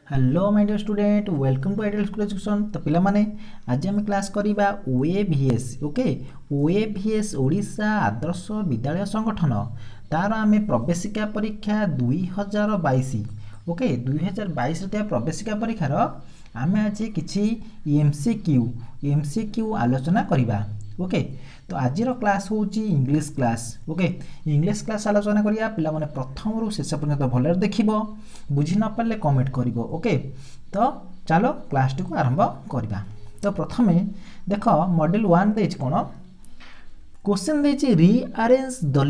Hello my dear student welcome to ideal school education. तो पिला माने आज आम क्लास करिबा ओएवीएस ओके ओएवीएस ओडिशा आदर्श विद्यालय संगठन तार आम प्रवेशिका परीक्षा 2022 ओके 2022 प्रवेशिका परीक्षार आम आज किसी एमसीक्यू आलोचना करिबा ओके। तो आज क्लास हूँ English class okay English class आलोचना करिया पिला माने प्रथम रु शेष पर्यंत भले देखिबो बुझी न पारे कमेंट करिवो ओके। तो चलो क्लास टी को आरंभ करिबा। तो प्रथमे देख मॉड्यूल 1 देछि कोन क्वेश्चन देछि rearrange the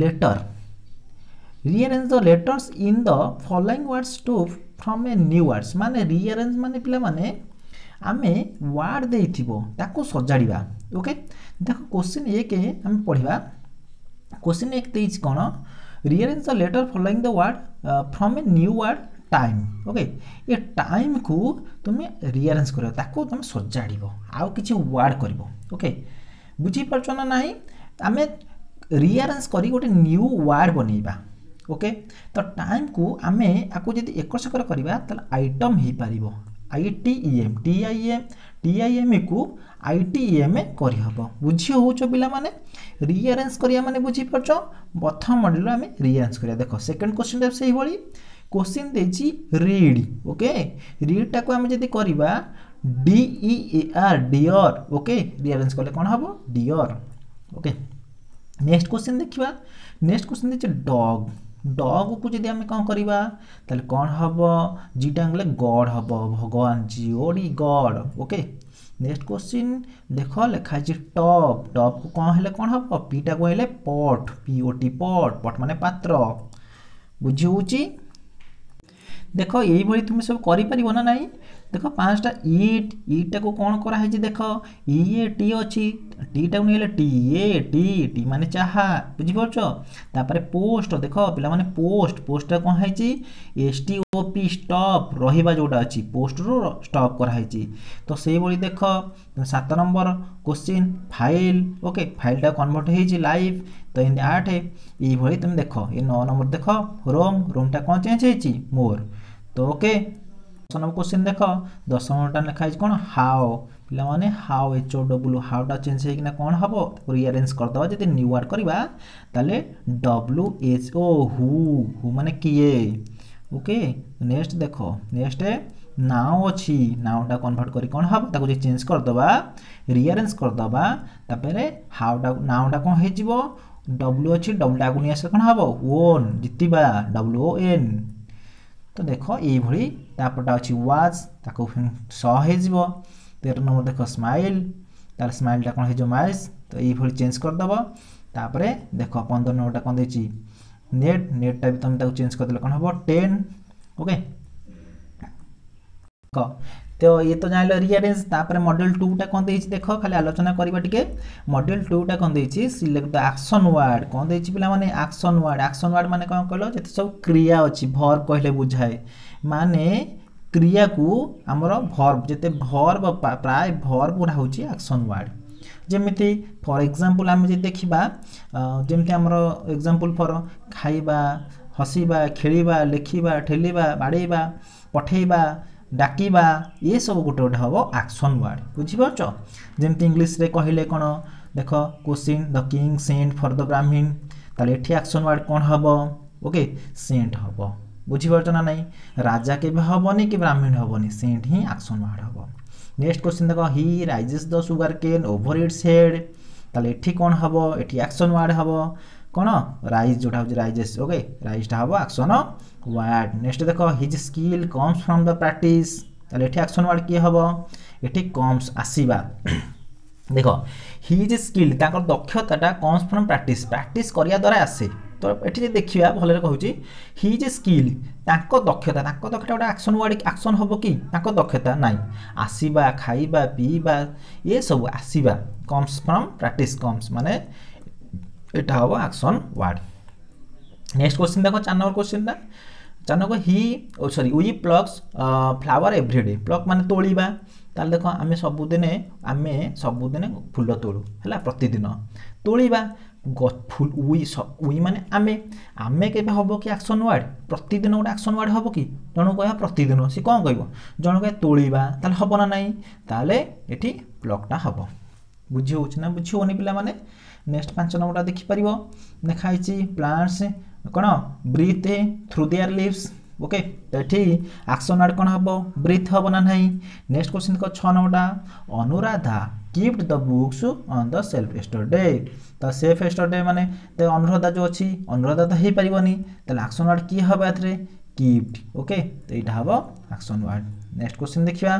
letters in the following words to from a new words माने रीअरेंज माने पिला माने आमे वर्ड देइथिबो ताको सजाड़िबा ओके। देख क्वेश्चन 1 आम पढ़िबा क्वेश्चन 1 देछि कोन rearrange the letter following the word from a new word time okay. ये टाइम को तुम रीअरेंज करियो ताको तुम सजाड़िबो आउ किछि वर्ड करिवो ओके। बुझी परछो ना नाही आमे रीअरेंज करी गोटे न्यू वर्ड बनेइबा ओके। तो टाइम को आमे आको जदि एकसकर करिबा त आइटम हे पारिबो टीआईएम को आईटीएम करि हबो बुझी होचो पिला माने रीअरेंज करिया माने बुझी परछो प्रथम मॉड्यूल आमे रीअरेंज करिया। देखो सेकंड क्वेश्चन सही भली क्वेश्चन देछि रीड ओके रीड टाको आमे जदि करिबा डीईआर डियर ओके रीअरेंज करले कोन हबो डियर ओके। नेक्स्ट क्वेश्चन देखिबा नेक्स्ट क्वेश्चन देछि डॉग डॉग को जदि आमे कोन करिबा ताले कोन हबो जीटा अंगले गॉड हबो भगवान G O D god okay. Next question देखो लिखा है टॉप टॉप को कोन हेले कोन हबो पीटा को हेले पॉट पीओटी पॉट पॉट माने पात्र बुझी होची। देखो यही भली तुम सब करि परिबो ना नाही देखो पांचटा ईट को कौन करा है देख ई टी अच्छी टी टा नहीं टी टी माने चाहा बुझी परछो। तापर पोस्ट देख पिला माने पोस्ट कौन है एसटीओपी स्टॉप रहिबा जोटा अछि पोस्ट रो स्टॉप करा है। तो सेही भली देख 7 number question file okay file टा कन्वर्ट है लाइव तो इन 8 ये भली तुम देख ये 9 नंबर देख रोम टा कौन चेंज है मोर तो ओके। 10 नंबर क्वेश्चन देख 10 नंबर लिखा है कौन हाउ पिला माने हाउ HOW हाउ टा चेंज है कि ना कौन हबो रीअरेंज कर दबा जदि न्यू वर्ड करबा ताले WHO हु माने किए ओके। नेक्स्ट देखो नेक्स्ट नाउ अछि नाउ टा कन्वर्ट करी कौन हबो ताको जे चेंज कर दबा रीअरेंज कर दबा तापरे हाउ टा नाउ टा कौन हे जिवो W अछि W टा को नि आसे कौन हबो ओन जितिबा WON। तो देखो ये भली तापटा अछि वाज ताको स हे जिवो 13 नंबर देखो स्माइल तार स्माइल टा कोन हे जो माइल्स तो ये भली चेंज कर दबो। तापरे देखो 15 नंबर टा कोन देछि नेट टा भी तुम ताको चेंज कर देले कोन हबो 10 ओके। तो ये तो जानलो रीअरेंज तापरे मॉड्यूल 2 टा कोन देछि देखो खाली आलोचना करबा टिके मॉड्यूल 2 टा कोन देछि सिलेक्ट द एक्शन वर्ड कोन देछि पिला माने एक्शन वर्ड माने कोन कहलो जते सब क्रिया अछि वर्ब कहले बुझाए माने क्रिया को हमर वर्ब जते वर्ब प्राय वर्ब गुडा होछि एक्शन वर्ड जेमिति फॉर एग्जांपल हम जे देखिबा जेमिति हमर एग्जांपल फॉर खाइबा हसीबा खेलिबा लेखिबा ठेलिबा बाडीबा पठेइबा डाकिबा ये सब गोटे गोटे हम एक्शन वर्ड बुझी परछो। जेमती इंग्लिश रे कहले कोन देखो question the king sent for the Brahmin ताले एठी एक्शन वर्ड कोन हबो ओके सेंट हबो बुझी परछो ना नहीं राजा के हबोनी कि ब्राह्मण हबोनी सेंट ही एक्शन वर्ड हबो। नेक्स्ट क्वेश्चन देखो he rises the sugar cane over its head ताले एठी कोन हबो एठी एक्शन वर्ड हबो कोन राइज जोटा हो राइजेस ओके राइज टा हबो एक्शन वर्ड। नेक्स्ट देखो his skill comes from the practice ताले एठी एक्शन वर्ड की हबो एठी कम्स आसीबा देखो his skill Takar दक्षताटा comes from practice करिया द्वारा आसे तो एठी जे देखिबा भले कहूची हिज स्किल ताको दक्षता गोटे एक्शन वर्ड एक्शन हबो कि ताको दक्षता नाही आसीबा खाइबा पीबा ये सब आसीबा कम्स फ्रॉम प्रैक्टिस कम्स माने एटा हबो एक्शन वर्ड। नेक्स्ट क्वेश्चन देखो 4 नंबर क्वेश्चन दा 4 number he we plucks flower everyday pluck माने तोलिबा ताल देखो आमे सबुदिने फूल तोड़ू हैला प्रतिदिन तोलिबा फुल उई माने आमे आमे केबे हबो कि एक्शन वर्ड प्रतिदिन गोटे एक्शन वर्ड हबो कि जण कहया प्रतिदिन सी कोन कहबो जण कहया तोलिबा ताले हबो ना नाही ताले एठी प्लगटा हबो बुझी होछ ना बुझी होनी पिला माने नेक्स्ट 5 नंबरटा देखि परिबो देखाइ छी प्लांट्स कोन breathe through their leaves okay तो एठी एक्शन वर्ड कोन हबो ब्रीथ हबो ना नाही नेक्स्ट क्वेश्चन को 6 नंबरटा Anuradha kept the books on the shelf yesterday तो सेल्फ यस्टरडे माने तो अनुराधा जो अछि अनुराधा तो हे परिबोनी त एक्शन वर्ड की हबो एथरे कीप्ड ओके तो एटा हबो एक्शन वर्ड नेक्स्ट क्वेश्चन देखिबा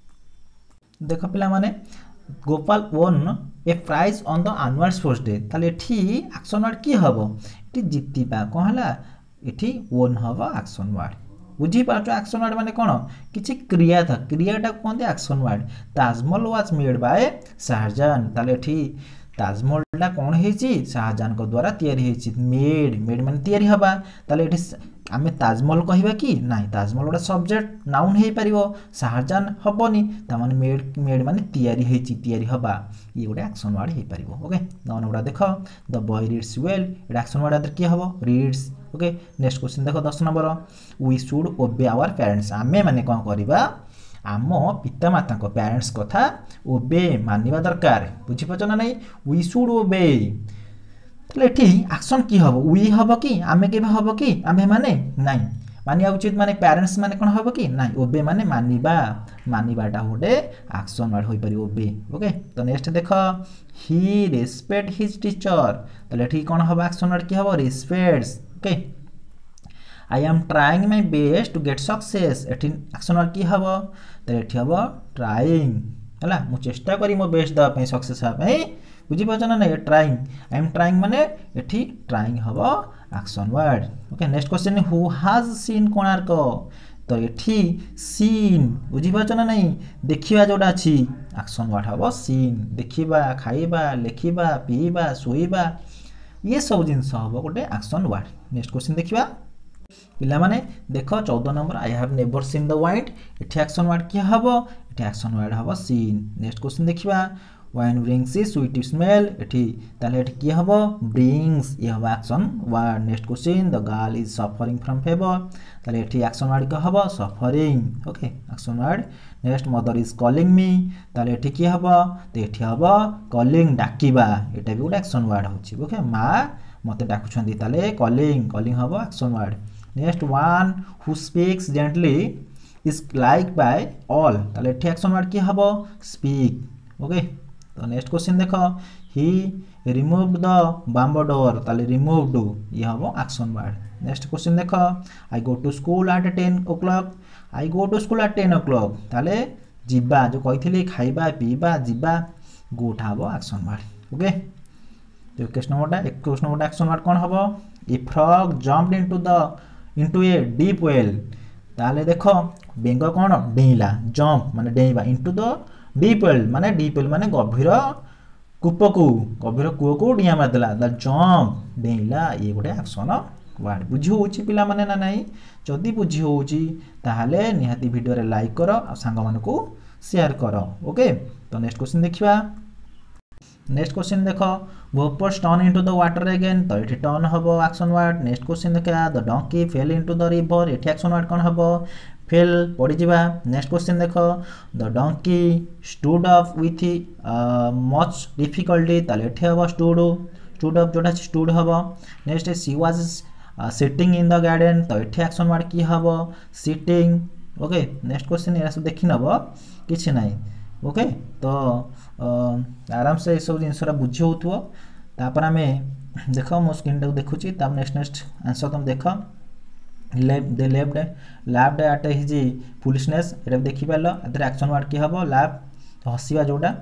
देखो पिला माने Gopal won a prize on the annual sports day ताले एठी एक्शन वर्ड की हबो एठी जितिबा कहला एठी वोन हबो एक्शन वर्ड बुझी पाछो एक्शन वर्ड माने कोन किछि क्रिया था क्रियाटा कोन action word Taj Mahal was made by Shah Jahan ताले एठी ताजमहलटा कोन हेछि शाहजहां को द्वारा तयारी हेछि मेड माने तयारी हबा ताले एठी आमे ताजमहल कहिबा कि नाही ताजमहल गोटे सब्जेक्ट नाउन हे परिबो शाहजहां हबोनी ता माने मेड माने तयारी हेछि तयारी हबा ये गोटे एक्शन वर्ड हे परिबो ओके नन गोटा देखो द बॉय रीड्स वेल एटा एक्शन वर्ड आदर की हबो रीड्स ओके नेक्स्ट क्वेश्चन देखो 10 number we should obey our parents आमे माने कोन करिबा आमो पिता माता को पेरेंट्स कथा ओबे मानिबा दरकार बुझी पछ ना नाही वी शुड ओबे तले एठी एक्शन की हबो वी हबो कि आमे केबे हबो कि आमे माने नाही मानिया उचित माने पेरेंट्स माने कोन हबो कि नाही ओबे माने मानिबाटा होडे एक्शन वर्ड होई परि ओबे ओके तो नेक्स्ट देखो ही रिस्पेक्ट हिज टीचर तले एठी कोन हबो एक्शन वर्ड की हबो respects okay I am trying my best to get success एठी एक्शन वर्ड की हबो तले एठी हबो ट्राइंग हला मु चेष्टा करी मो बेस्ट द पे सक्सेस हा पे बुझी पाछ ना नाही ट्राइंग आई एम ट्राइंग माने एठी ट्राइंग हबो action word okay next question who has seen Konark तो एठी सीन बुझी पाछ ना नाही देखिबा जोडा अछि एक्शन वर्ड हबो सीन देखिबा खाइबा लेखिबा पीबा सोइबा ये सब जिंस हबो गोटे एक्शन वर्ड नेक्स्ट क्वेश्चन देखिबा पिला माने देखो 14 number I have never seen the white एठी एक्शन वर्ड की हबो एठी एक्शन वर्ड हबो सीन नेक्स्ट क्वेश्चन देखिबा Wine brings a sweet smell एठी ताले एठी की हबो brings ये हबो action word next question the girl is suffering from fever ताले एठी एक्शन वर्ड का हबो suffering okay action word next mother is calling me ताले एठी की हबो तो एठी हबो कॉलिंग डाकिबा एटा भी गोटे एक्शन वर्ड होची ओके मां मते डाकुछंदी ताले कॉलिंग हबो action word next one who speaks gently is like by all ताले एठी एक्शन वर्ड की हबो स्पीक ओके तो नेक्स्ट क्वेश्चन देखो he removed the bamboo door ताले रिमूव्ड ये हबो एक्शन वर्ड नेक्स्ट क्वेश्चन देखो I go to school at 10 o'clock I go to school at 10 o'clock ताले जिबा जो कहिथिले खाइबा पीबा जिबा गोट हबो एक्शन वर्ड ओके तो क्वेश्चन नंबर एक्शन वर्ड कोन हबो a frog jumped into a deep well ताले देखो बेंग कोन डेइला जंप माने डेइबा इनटू द डीप वेल माने गभीर कूप को डिया मारदेला द जंप डेइला ये गोटे एक्शन वर्ड बुझी होची पिला माने ना नाही जदी बुझी होची ताहाले निहाती वीडियो रे लाइक करो आ संग मानको शेयर करो ओके तो नेक्स्ट क्वेश्चन देखिबा नेक्स्ट क्वेश्चन देखो भोपर्स turn into the water again तो एठी टर्न हबो एक्शन वर्ड नेक्स्ट क्वेश्चन देखा the donkey fell into the river एठी एक्शन वर्ड कोन हबो फेल पड़ी जिबा नेक्स्ट क्वेश्चन देखो the donkey stood up with much difficulty ताले एठी हबो स्टूड अप जोटा स्टूड हबो next she was sitting in the garden तो एठी एक्शन वर्ड की हबो सिटिंग ओके नेक्स्ट क्वेश्चन एरा सब देखि नबो किछि नाही ओके तो आराम से सब जिनसरा बुझी होथुओ तापर हमें देखो मो स्क्रीन टाको देखुची ताप नेक्स्ट आंसर तुम देखो लेफ्ट एट हिज फुलिशनेस एटा देखि पालो अदर एक्शन वर्ड की हबो लाफ हसिबा जोटा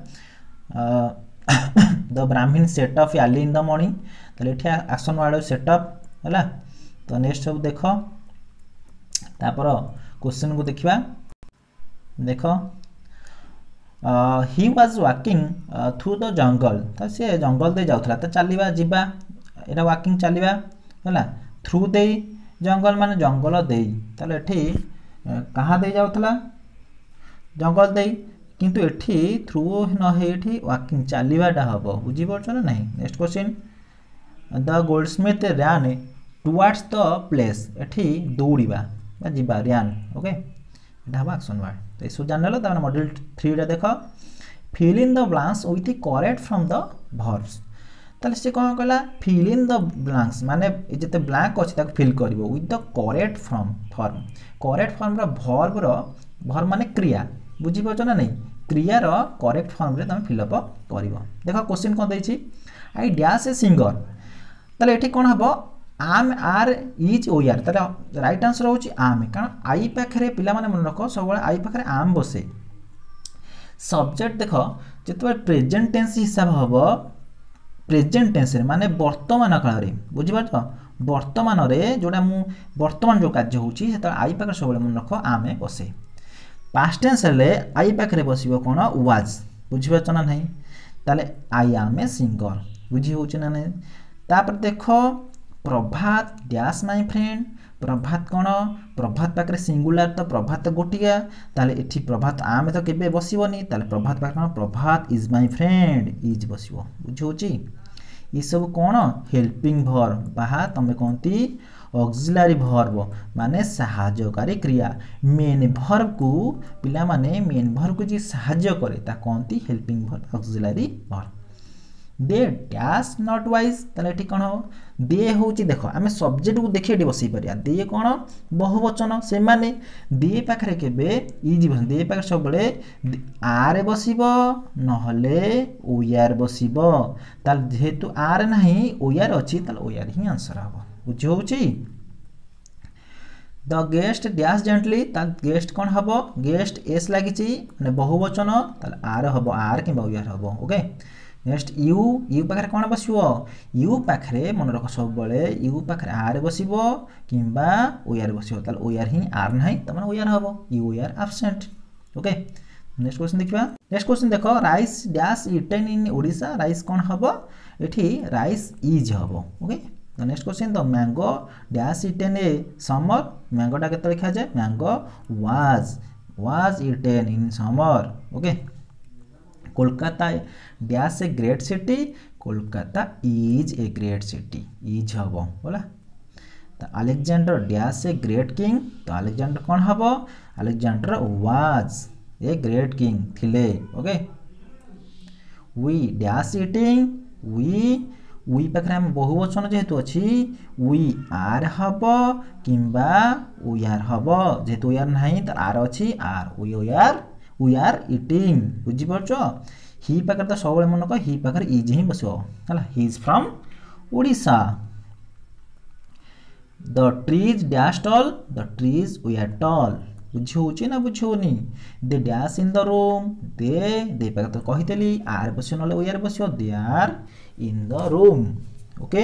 the Brahmin set up early in the morning तले एठी एक्शन वर्ड सेट अप हला तो नेक्स्ट सब देखो तापर क्वेश्चन को देखिबा देखो he was walking through the jungle तो से जंगल दे जाउथला तो चलीबा जिबा एटा वॉकिंग चलीबा हला थ्रू दे जंगल माने जंगल दे ताले एठी कहाँ दे जाउथला जंगल दे किंतु एठी थ्रू न हे एठी वॉकिंग चलीबाटा हबो बुझी परछ ना नहीं next question the goldsmith ran towards the place एठी दौड़िबा बा जिबा रैन ओके एटा हबा एक्शन वर्ड तो इसो जानले त मॉड्यूल 3 रे देखो fill in the blanks with correct from the verbs ताले से कौन कहला फिल इन द ब्लैंक्स माने जते ब्लैंक अछि ताक फिल करबो with the correct from form correct form रो वर्ब माने क्रिया बुझी पछ ना नहीं क्रिया रो करेक्ट फॉर्म रे तुम फिल अप करबो देखो क्वेश्चन कोन दैछि आई डैश ए सिंगर ताले एठी कोन हबो आम आर इज ओ आर ताले राइट आंसर होछि आम कारण आई पाखरे पिला माने मन रखो सब आई पाखरे आम बसे सब्जेक्ट देखो जते प्रेजेंट टेंस हिसाब हबो प्रेजेंट टेंस रे माने वर्तमान काल रे बुझी पाछ वर्तमान रे जोडा मु वर्तमान जो कार्य होछि सेता आई पाखरे सब मन रखो आमे बसे पास्ट टेंस रे आई पाखरे बसिबो कोन वाज बुझी पाछ ना नहीं ताले आई एम ए सिंगर बुझी होछि ना नहीं तापर देखो Prabhat dash my friend Prabhat कोन प्रभात पाखरे सिंगुलर तो प्रभात गोटिया ताले एठी प्रभात आमे तो केबे बसिबोनी ताले प्रभात पाखरे Prabhat is my friend is बसिबो बुझी होछि ई सब कोन हेल्पिंग वर्ब बाहा तमे कोंती ऑक्सिलरी वर्ब माने सहायकारी क्रिया मेन वर्ब को पिला माने मेन वर्ब को जी सहाय्य करे ता कोंती helping verb auxiliary verb they dash not wise ताले ठीक कोन हो दे होची देखो आमे सब्जेक्ट को देखि एडी बसई परिया दे कोन बहुवचन से माने दे पाखरे केबे इज बस दे पाखरे सब बळे आर बसिबो नहले ओ आर बसिबो ताल जेहेतु आर नाही ओ आर अछि ताल ओ आर ही आंसर हबो बुझ होची द गेस्ट डैश जेंटली ताल गेस्ट कोन हबो गेस्ट एस लागिची माने बहुवचन ताल आर हबो आर कि ओ आर हबो ओके नेक्स्ट यू पाखरे कोन बसिबो यू पाखरे मन रख सब बळे यू पाखरे आर बसिबो किंबा ओ आर बसिबो ताल ओ आर ही आर नाही त माने ओ आर हबो you are absent okay next question देखिबा नेक्स्ट क्वेश्चन देखो rice dash eaten in Odisha rice कोन हबो एठी राइस इज हबो okay the next question the mango dash eaten a summer mango टा केते लिखा जाय mango was eaten in summer okay Kolkata dash a great city Kolkata is a great city is हबो बोला तो Alexander dash a great king तो Alexander कोन हबो Alexander was a great king थिले okay we dash eating we पाखरे हम बहुवचन जेहेतु अछि वी आर हबो किंबा वी आर हबो जेहेतु वी आर नाही त आर अछि आर वी आर ईटिंग बुझी परछो ही पाखरे तो सब मन को ही पाखरे इज ही बसो हला he is from Odisha the trees dash tall the trees we are tall बुझी होची ना बुझी होनी they dash in the room they पाखरे तो कहितली आर बसो नले वी आर बसो they are in the room okay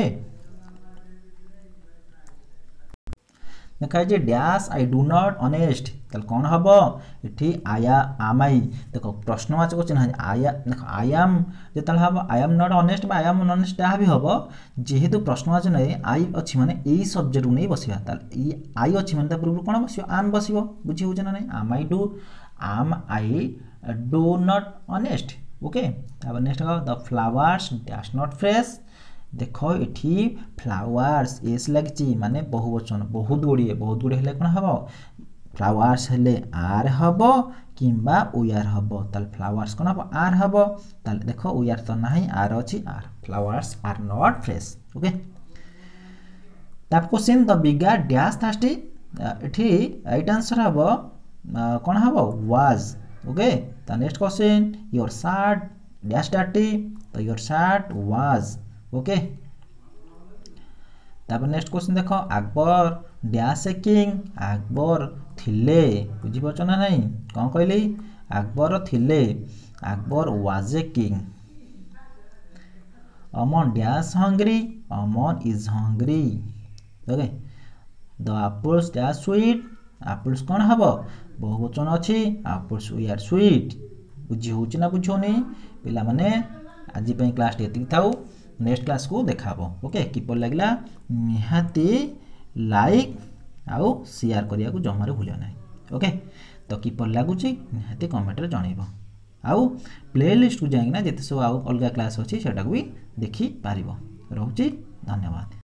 देखा जे dash I do not honest तल कोन हबो एठी आया आमाई देखो प्रश्नवाचक चिन्ह आया देखो आई एम जे तल हबो आई एम नॉट ऑनेस्ट बा आई एम ऑनेस्ट आ भी हबो जेहेतु प्रश्नवाचक नै आई अछि माने एई सब्जेक्ट नै बसिबा तल ई आई अछि माने त पूर्व कोन बसियो आम बसियो बुझी होछ ना नै am I do not honest okay अब next the flowers dash not fresh देखो एठी फ्लावर्स एस लागची माने बहुवचन बहुत गुडी हेले कोन हबो फ्लावर्स हेले आर हबो किंबा ओ आर हबो तल फ्लावर्स कोन हबो आर हबो तल देखो ओ आर तो नाही आर अछि are flowers are not fresh okay तब question the beggar dash thirsty एठी राइट आंसर हबो कोन हबो was okay the next question your shirt dash dirty तो योर शर्ट वाज ओके तापर नेक्स्ट क्वेश्चन देखो Akbar dash a king Akbar थिले बुझी परछ ना नहीं कोन कहली अकबर थिले Akbar was a king Aman dash hungry Aman is hungry okay the apples dash sweet apples कोन हबो बहुवचन अछि एप्पल्स वी आर स्वीट बुझी होछि ना बुझोनी पिला माने आजि पई क्लास एतिक थाउ नेक्स्ट क्लास को देखाबो ओके किपर लागला निहाती लाइक आउ शेयर करिया को जमारे भूलियो नै ओके तो किपर लागुची निहाती कमेंट रे जणैबो आउ प्लेलिस्ट को जाइना जेते सब आउ अलगा क्लास अछि सेटा को भी देखि पारिबो रहउची धन्यवाद।